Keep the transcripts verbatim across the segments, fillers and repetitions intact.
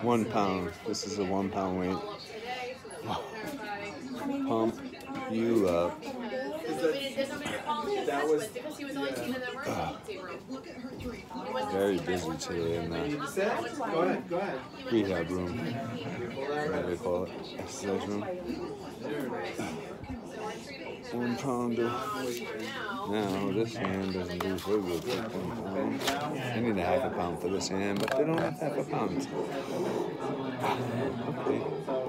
One pound. This is a one pound weight. Pump you up. That was very busy today in that go ahead, go ahead. rehab room. Whatever they call it. Exercise room. One pounder. Now this hand doesn't do so good for one pound. I need a half a pound for this hand, but they don't have half a pound. Okay.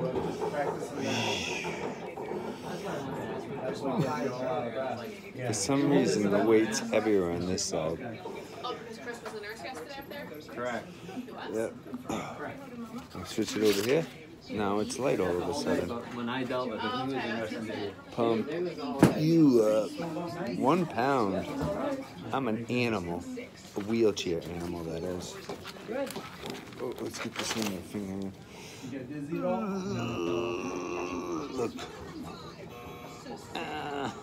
For some reason, the weight's heavier on this side. Oh, because Chris was the nurse yesterday up there? Correct. Yep. I'll switch it over here. Now it's light all of a sudden. When I dealt with it, he was interested. Pump you up. One pound. I'm an animal. A wheelchair animal, that is. Oh, let's get this in my finger. Look. Ah.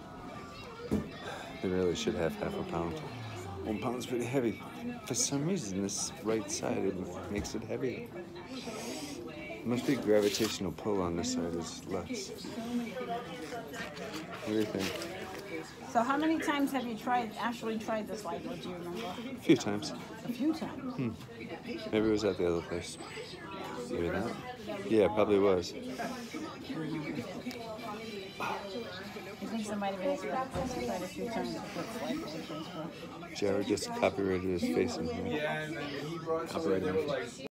They really should have half a pound. One pound's pretty heavy. For some reason, this right side it makes it heavier. Must be gravitational pull on this side is less. What do you think? So how many times have you tried, actually tried this light? Do you remember? A few times. A few times. Hmm. Maybe it was at the other place. Maybe not. Yeah, probably was. You think somebody would expect us to try it a few times before it's light positions for? Jared just copyrighted his face in here. Yeah, and then he brought Copyrighted him.